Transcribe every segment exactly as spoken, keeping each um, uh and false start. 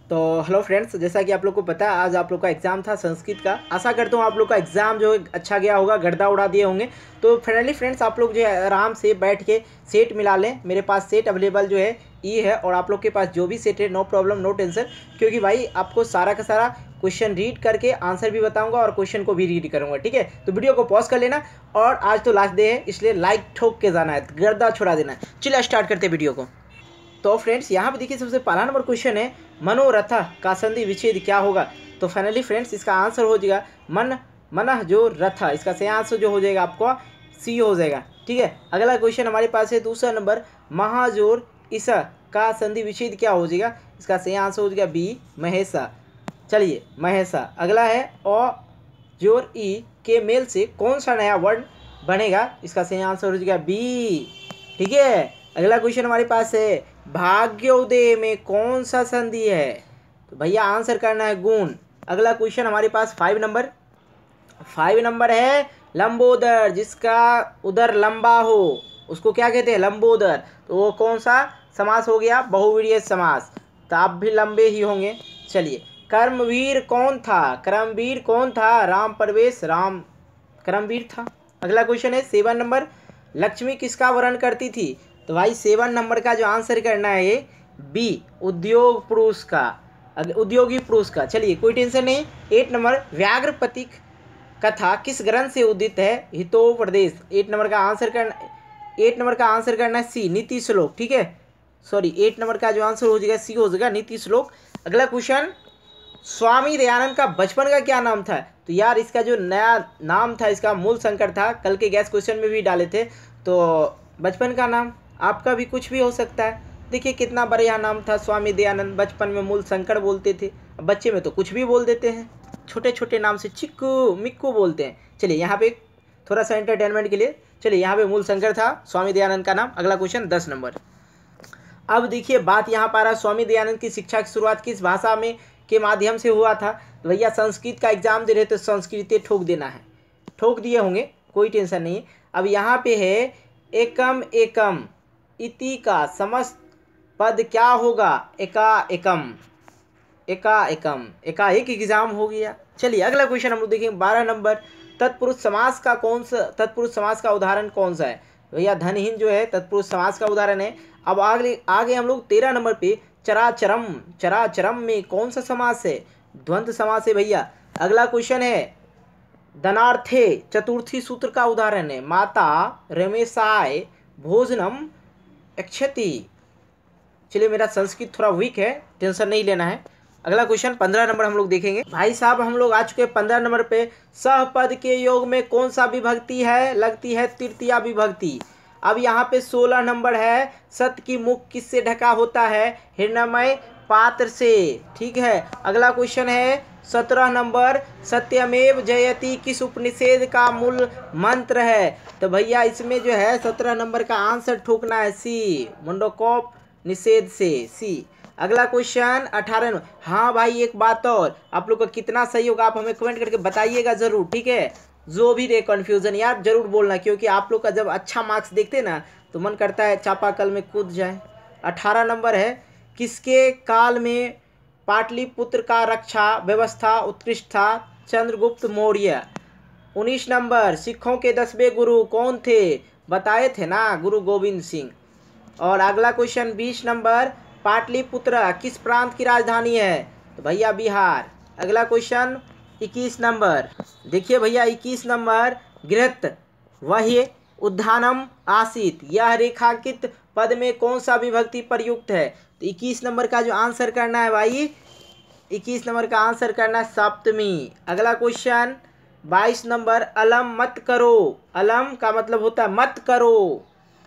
तो hello friends, जैसा कि आप लोग को पता है आज आप लोग का एग्ज़ाम था संस्कृत का। आशा करता हूँ आप लोग का एग्ज़ाम जो है अच्छा गया होगा, गर्दा उड़ा दिए होंगे। तो फाइनली फ्रेंड्स आप लोग जो है आराम से बैठ के सेट मिला लें। मेरे पास सेट अवेलेबल जो है ई है और आप लोग के पास जो भी सेट है नो प्रॉब्लम नो टेंशन, क्योंकि भाई आपको सारा का सारा क्वेश्चन रीड करके आंसर भी बताऊंगा और क्वेश्चन को भी रीड करूंगा। ठीक है, तो वीडियो को पॉज कर लेना और आज तो लास्ट डे है इसलिए लाइक ठोक के जाना है, गर्दा छोड़ा देना है। चलिए स्टार्ट करते वीडियो को। तो फ्रेंड्स यहाँ पे देखिए सबसे पहला नंबर क्वेश्चन है मनोरथ का संधि विच्छेद क्या होगा। तो फाइनली फ्रेंड्स इसका आंसर हो जाएगा मन मन जो रथ, इसका सही आंसर जो हो जाएगा आपको सी हो जाएगा। ठीक है, अगला क्वेश्चन हमारे पास है दूसरा नंबर महाजोर ईसा का संधि विच्छेद क्या हो जाएगा। इसका सही आंसर हो जाएगा बी महेशा। चलिए महेशा। अगला है अ जोर ई के मेल से कौन सा नया वर्ड बनेगा। इसका सही आंसर हो जाएगा बी। ठीक है, अगला क्वेश्चन हमारे पास है भाग्योदय में कौन सा संधि है। तो भैया आंसर करना है गुण। अगला क्वेश्चन हमारे पास फाइव नंबर फाइव नंबर है लंबोदर, जिसका उदर लंबा हो उसको क्या कहते हैं लंबोदर। तो वो कौन सा समास हो गया, बहुव्रीहि समास। तो आप भी लंबे ही होंगे। चलिए कर्मवीर कौन था, कर्मवीर कौन था, राम प्रवेश राम कर्मवीर था। अगला क्वेश्चन है सेवन नंबर लक्ष्मी किसका वर्ण करती थी। तो भाई सेवन नंबर का जो आंसर करना है ये बी उद्योग पुरुष का, उद्योगी पुरुष का। चलिए कोई टेंशन नहीं। एट नंबर व्याघ्र प्रतीक कथा किस ग्रंथ से उदित है, हितोपदेश। एट नंबर का आंसर करना एट नंबर का आंसर करना है सी नीति श्लोक। ठीक है, सॉरी एट नंबर का जो आंसर हो जाएगा सी हो जाएगा नीति श्लोक। अगला क्वेश्चन स्वामी दयानंद का बचपन का क्या नाम था। तो यार इसका जो नया नाम था इसका मूल शंकर था, कल के गैस क्वेश्चन में भी डाले थे। तो बचपन का नाम आपका भी कुछ भी हो सकता है। देखिए कितना बढ़िया नाम था स्वामी दयानंद, बचपन में मूल शंकर बोलते थे। अब बच्चे में तो कुछ भी बोल देते हैं, छोटे छोटे नाम से चिक्कू मिक्कू बोलते हैं। चलिए यहाँ पे थोड़ा सा एंटरटेनमेंट के लिए, चलिए यहाँ पे मूल शंकर था स्वामी दयानंद का नाम। अगला क्वेश्चन दस नंबर। अब देखिए बात यहाँ पर आ रहा है स्वामी दयानंद की शिक्षा की शुरुआत किस भाषा में के माध्यम से हुआ था। तो भैया संस्कृत का एग्जाम दे रहे तो संस्कृत ठोक देना है, ठोक दिए होंगे, कोई टेंशन नहीं। अब यहाँ पे है एकम एकम इति का समस्त पद क्या होगा, एका एकम एका एकम एका एक एग्जाम हो गया। चलिए अगला क्वेश्चन हम लोग देखेंगे बारह नंबर तत्पुरुष समास का कौन सा तत्पुरुष समास का उदाहरण कौन सा है। भैया धनहीन जो है तत्पुरुष समास का उदाहरण है। अब आगे आगे हम लोग तेरह नंबर पे चराचरम चराचरम में कौन सा समास है, द्वंद्व समास है भैया। अगला क्वेश्चन है धनार्थे चतुर्थी सूत्र का उदाहरण है माता रमेशाय भोजनम क्षति। चलिए मेरा संस्कृत थोड़ा वीक है, टेंशन नहीं लेना है। अगला क्वेश्चन पंद्रह नंबर हम लोग देखेंगे। भाई साहब हम लोग आ चुके हैं पंद्रह नंबर पे सहपद के योग में कौन सा विभक्ति है, लगती है तृतीया विभक्ति। अब यहाँ पे सोलह नंबर है सत्य की मुख किससे ढका होता है, हिरण्मय पात्र से। ठीक है, अगला क्वेश्चन है सत्रह नंबर सत्यमेव जयति किस उपनिषेध का मूल मंत्र है। तो भैया इसमें जो है सत्रह नंबर का आंसर ठोकना है सी मुंडकोप निषेध से सी। अगला क्वेश्चन अठारह नंबर। हाँ भाई एक बात और, आप लोग का कितना सही होगा आप हमें कमेंट करके बताइएगा ज़रूर। ठीक है, जो भी रहे कन्फ्यूज़न यार ज़रूर बोलना, क्योंकि आप लोग का जब अच्छा मार्क्स देखते ना तो मन करता है चापाकल में कूद जाए। अठारह नंबर है किसके काल में पाटलिपुत्र का रक्षा व्यवस्था उत्कृष्ट था, चंद्रगुप्त मौर्य। उन्नीस नंबर सिखों के दसवें गुरु कौन थे, बताए थे ना गुरु गोविंद सिंह। और अगला क्वेश्चन बीस नंबर पाटलिपुत्र किस प्रांत की राजधानी है। तो भैया बिहार। अगला क्वेश्चन इक्कीस नंबर देखिए भैया इक्कीस नंबर गृहत वही उद्यानम आसीत यह रेखांकित पद में कौन सा विभक्ति प्रयुक्त है। तो इक्कीस नंबर का जो आंसर करना है भाई इक्कीस नंबर का आंसर करना है सप्तमी। अगला क्वेश्चन बाईस नंबर अलम मत करो, अलम का मतलब होता है मत करो,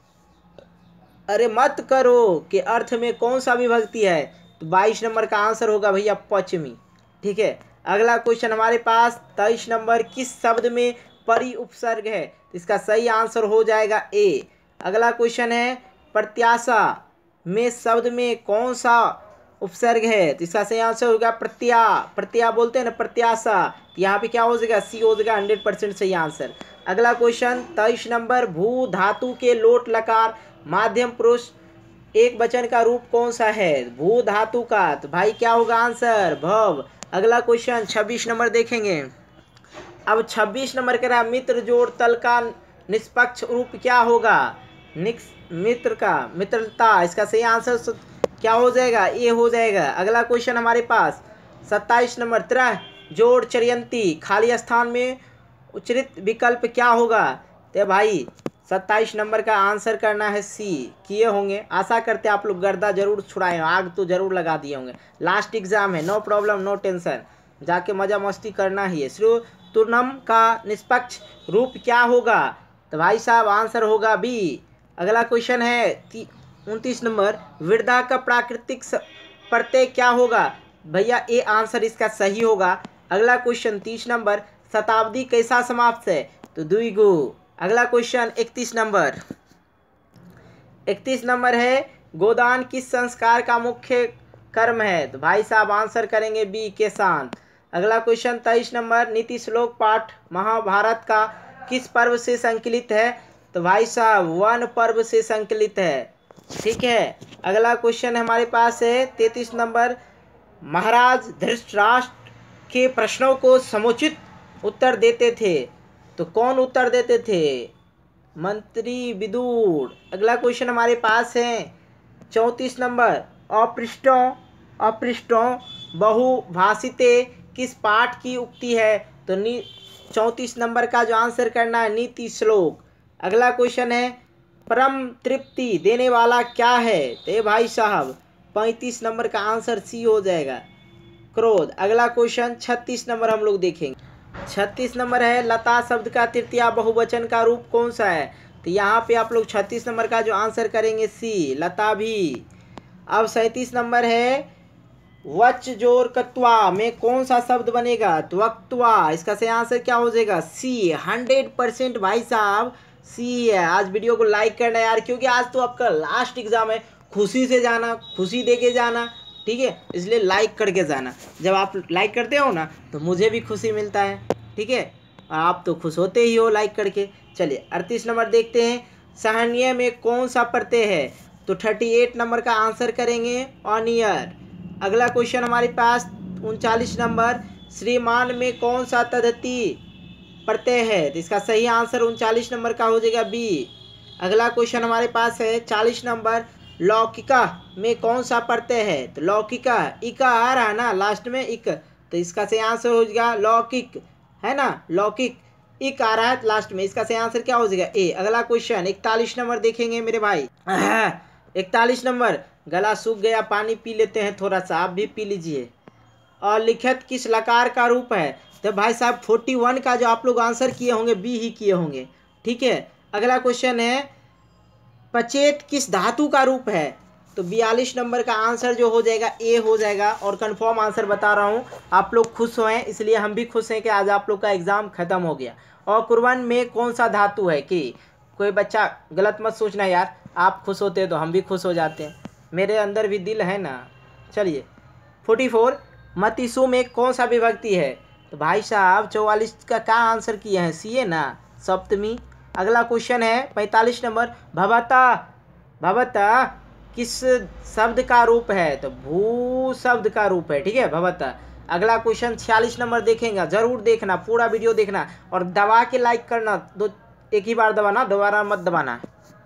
अरे मत करो के अर्थ में कौन सा विभक्ति है। तो बाईस नंबर का आंसर होगा भैया पश्चिमी। ठीक है, अगला क्वेश्चन हमारे पास तेईस नंबर किस शब्द में परि उपसर्ग है। तो इसका सही आंसर हो जाएगा ए। अगला क्वेश्चन है प्रत्याशा में शब्द में कौन सा उपसर्ग है। तो इसका सही आंसर होगा प्रत्या, प्रत्या बोलते हैं ना प्रत्याशा। तो यहाँ पे क्या हो जाएगा सी हो जाएगा हंड्रेड परसेंट सही आंसर। अगला क्वेश्चन तेईस नंबर भू धातु के लोट लकार माध्यम पुरुष एक वचन का रूप कौन सा है? भू धातु का। तो भाई क्या होगा आंसर? भव। अगला क्वेश्चन छब्बीस नंबर देखेंगे। अब छब्बीस नंबर कह रहा है मित्र जोड़ तल का निष्पक्ष रूप क्या होगा? निक्स मित्र का मित्रता। इसका सही आंसर क्या हो जाएगा? ए हो जाएगा। अगला क्वेश्चन हमारे पास सत्ताईस नंबर त्रय जोड़ चर्यंती खाली स्थान में उच्चरित विकल्प क्या होगा? तो भाई सत्ताईस नंबर का आंसर करना है सी। किए होंगे। आशा करते आप लोग गर्दा जरूर छुड़ाएं, आग तो जरूर लगा दिए होंगे। लास्ट एग्जाम है, नो प्रॉब्लम नो टेंशन, जाके मजा मस्ती करना ही है। श्री तुर्नम का निष्पक्ष रूप क्या होगा? तो भाई साहब आंसर होगा बी। अगला क्वेश्चन है उनतीस नंबर विरधा का प्राकृतिक प्रत्यय क्या होगा? भैया ए आंसर इसका सही होगा। अगला क्वेश्चन तीस नंबर शताब्दी कैसा समाप्त है? तो द्विगु। अगला क्वेश्चन इकतीस नंबर इकतीस नंबर है गोदान किस संस्कार का मुख्य कर्म है? तो भाई साहब आंसर करेंगे बी के शांत। अगला क्वेश्चन तेईस नंबर नीति श्लोक पाठ महाभारत का किस पर्व से संकलित है? तो भाई साहब वन पर्व से संकलित है। ठीक है। अगला क्वेश्चन हमारे पास है तैंतीस नंबर महाराज धृतराष्ट्र के प्रश्नों को समुचित उत्तर देते थे। तो कौन उत्तर देते थे? मंत्री विदुर। अगला क्वेश्चन हमारे पास है चौंतीस नंबर अपृष्टों अपृष्टों बहुभाषिते किस पाठ की उक्ति है? तो नी चौंतीस नंबर का जो आंसर करना है नीति श्लोक। अगला क्वेश्चन है परम तृप्ति देने वाला क्या है? तो भाई साहब पैंतीस नंबर का आंसर सी हो जाएगा क्रोध। अगला क्वेश्चन छत्तीस नंबर हम लोग देखेंगे। छत्तीस नंबर है लता शब्द का तृतीया बहुवचन का रूप कौन सा है? तो यहाँ पे आप लोग छत्तीस नंबर का जो आंसर करेंगे सी लता भी। अब सैंतीस नंबर है वच जोर कत्वा में कौन सा शब्द बनेगा? तो वक्तवा। इसका सही आंसर क्या हो जाएगा? सी। हंड्रेड परसेंट भाई साहब सी है। आज वीडियो को लाइक करना यार, क्योंकि आज तो आपका लास्ट एग्जाम है। खुशी से जाना, खुशी दे के जाना, ठीक है, इसलिए लाइक करके जाना। जब आप लाइक करते हो ना तो मुझे भी खुशी मिलता है, ठीक है, आप तो खुश होते ही हो लाइक करके। चलिए अड़तीस नंबर देखते हैं सहनीय में कौन सा प्रत्यय है? तो अड़तीस नंबर का आंसर करेंगे ऑनियर। अगला क्वेश्चन हमारे पास उनचालीस नंबर श्रीमान में कौन सा तद्धित प्रत्यय है? तो इसका सही आंसर उनचालीस नंबर का हो जाएगा बी। अगला क्वेश्चन हमारे पास है चालीस नंबर लौकिका में कौन सा प्रत्यय है? तो लौकिका इका आ रहा है ना लास्ट में इक, तो इसका सही आंसर हो जाएगा लौकिक, है ना, लौकिक इक आ रहा है लास्ट में। इसका सही आंसर क्या हो जाएगा? ए। अगला क्वेश्चन इकतालीस नंबर देखेंगे मेरे भाई। इकतालीस नंबर गला सूख गया, पानी पी लेते हैं थोड़ा सा, आप भी पी लीजिए। और लिखित किस लकार का रूप है? तो भाई साहब इकतालीस का जो आप लोग आंसर किए होंगे बी ही किए होंगे, ठीक है। अगला क्वेश्चन है पचेत किस धातु का रूप है? तो बयालीस नंबर का आंसर जो हो जाएगा ए हो जाएगा। और कंफर्म आंसर बता रहा हूँ, आप लोग खुश हुए इसलिए हम भी खुश हैं कि आज आप लोग का एग्ज़ाम ख़त्म हो गया। और कुर्बान में कौन सा धातु है? कि कोई बच्चा गलत मत सोचना यार, आप खुश होते हैं तो हम भी खुश हो जाते हैं, मेरे अंदर भी दिल है ना। चलिए चौवालीस मतिसु में कौन सा विभक्ति है? तो भाई साहब चौवालीस का क्या आंसर किए हैं? सी है ना, सप्तमी। अगला क्वेश्चन है पैंतालीस नंबर भवता भवता किस शब्द का रूप है? तो भू शब्द का रूप है, ठीक है, भवता। अगला क्वेश्चन छियालीस नंबर देखेंगे, जरूर देखना, पूरा वीडियो देखना और दबा के लाइक करना, दो एक ही बार दबाना, दोबारा मत दबाना।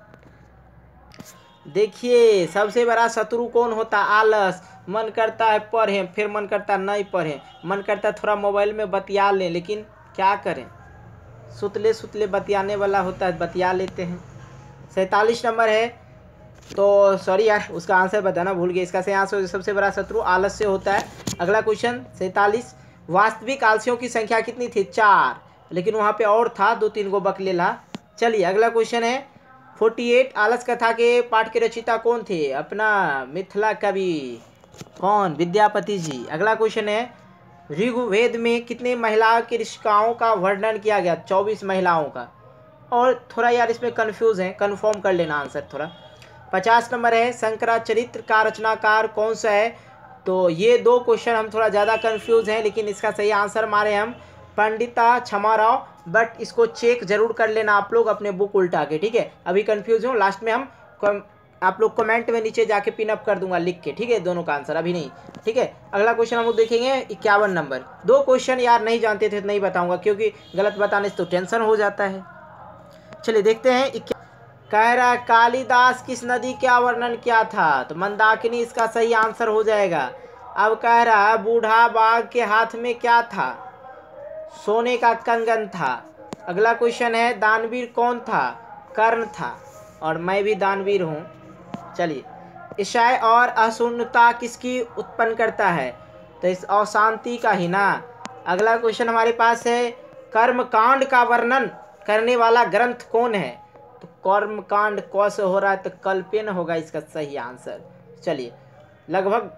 देखिए सबसे बड़ा शत्रु कौन होता? आलस। मन करता है पढ़ें, फिर मन करता नहीं पढ़ें, मन करता है थोड़ा मोबाइल में बतिया लें, लेकिन क्या करें, सुतले सुतले बतियाने वाला होता है, बतिया लेते हैं। सैंतालीस नंबर है, तो सॉरी यार उसका आंसर बताना भूल गए। इसका सही आंसर सबसे बड़ा शत्रु आलस से होता है। अगला क्वेश्चन सैंतालीस वास्तविक आलसियों की संख्या कितनी थी? चार, लेकिन वहाँ पे और था दो तीन गो बकलेला। चलिए अगला क्वेश्चन है अड़तालीस आलस कथा के पाठ के रचयिता कौन थे? अपना मिथिला कवि कौन? विद्यापति जी। अगला क्वेश्चन है ऋग्वेद में कितने महिलाओं की ऋषिकाओं का वर्णन किया गया? चौबीस महिलाओं का। और थोड़ा यार इसमें कंफ्यूज है, कंफर्म कर लेना आंसर थोड़ा। पचास नंबर है शंकराचरित्र का रचनाकार कौन सा है? तो ये दो क्वेश्चन हम थोड़ा ज़्यादा कंफ्यूज हैं, लेकिन इसका सही आंसर मारे हम पंडिता क्षमाराव, बट इसको चेक जरूर कर लेना आप लोग अपने बुक उल्टा के, ठीक है। अभी कंफ्यूज हूँ, लास्ट में हम आप लोग कमेंट में नीचे जाके पिन अप कर दूंगा लिख के, ठीक है, दोनों का आंसर, अभी नहीं, ठीक है। अगला क्वेश्चन हम लोग देखेंगे इक्यावन नंबर। दो क्वेश्चन यार नहीं जानते थे तो नहीं बताऊंगा, क्योंकि गलत बताने से तो टेंशन हो जाता है। चलिए देखते हैं। कह रहा कालिदास किस नदी का वर्णन किया था, तो मंदाकिनी इसका सही आंसर हो जाएगा। अब कह रहा बूढ़ा बाघ के हाथ में क्या था, सोने का कंगन था। अगला क्वेश्चन है दानवीर कौन था, कर्ण था, और मैं भी दानवीर हूँ। चलिए, ईर्ष्या और असहिष्णुता किसकी उत्पन्न करता है, तो इस अशांति का ही ना। अगला क्वेश्चन हमारे पास है कर्मकांड का वर्णन करने वाला ग्रंथ कौन है, तो कर्मकांड कौ से हो रहा है, तो कल्पेन होगा इसका सही आंसर। चलिए, लगभग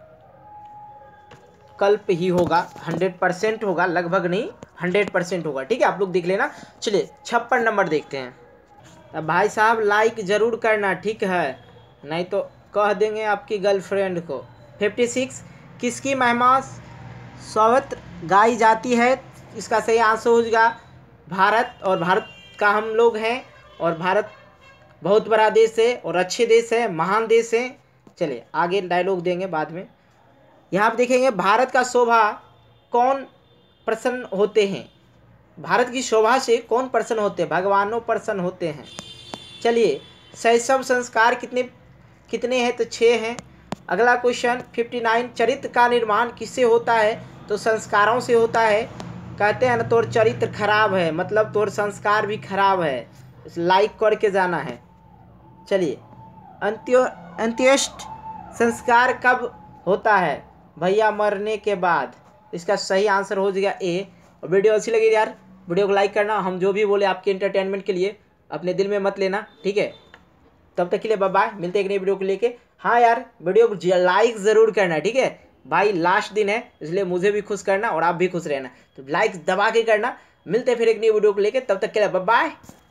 कल्प ही होगा, हंड्रेड परसेंट होगा, लगभग नहीं हंड्रेड परसेंट होगा, ठीक है, आप लोग देख लेना। चलिए छप्पन नंबर देखते हैं। अब भाई साहब लाइक ज़रूर करना, ठीक है, नहीं तो कह देंगे आपकी गर्लफ्रेंड को। फिफ्टी सिक्स किसकी महिमा सर्वत्र गाई जाती है, इसका सही आंसर हो जाएगा भारत, और भारत का हम लोग हैं, और भारत बहुत बड़ा देश है और अच्छे देश है, महान देश है। चलिए आगे डायलॉग देंगे बाद में। यहाँ आप देखेंगे भारत का शोभा कौन प्रसन्न होते हैं, भारत की शोभा से कौन प्रसन्न होते हैं, भगवानों प्रसन्न होते हैं। चलिए, शैशव संस्कार कितने कितने हैं, तो छः हैं। अगला क्वेश्चन फिफ्टी नाइन चरित्र का निर्माण किससे होता है, तो संस्कारों से होता है। कहते हैं ना तोर चरित्र खराब है, मतलब तोर संस्कार भी खराब है, लाइक करके जाना है। चलिए, अंत्यो अंत्येष्टि संस्कार कब होता है, भैया मरने के बाद। इसका सही आंसर हो जाएगा ए। और वीडियो अच्छी लगी यार, वीडियो को लाइक करना, हम जो भी बोले आपके एंटरटेनमेंट के लिए, अपने दिल में मत लेना, ठीक है। तब तक के लिए बाय बाय, मिलते हैं एक नई वीडियो को लेके। हाँ यार, वीडियो को लाइक ज़रूर करना, ठीक है भाई, लास्ट दिन है इसलिए मुझे भी खुश करना और आप भी खुश रहना, तो लाइक दबा के करना। मिलते हैं फिर एक नई वीडियो को लेके, तब तक के लिए बाय बाय।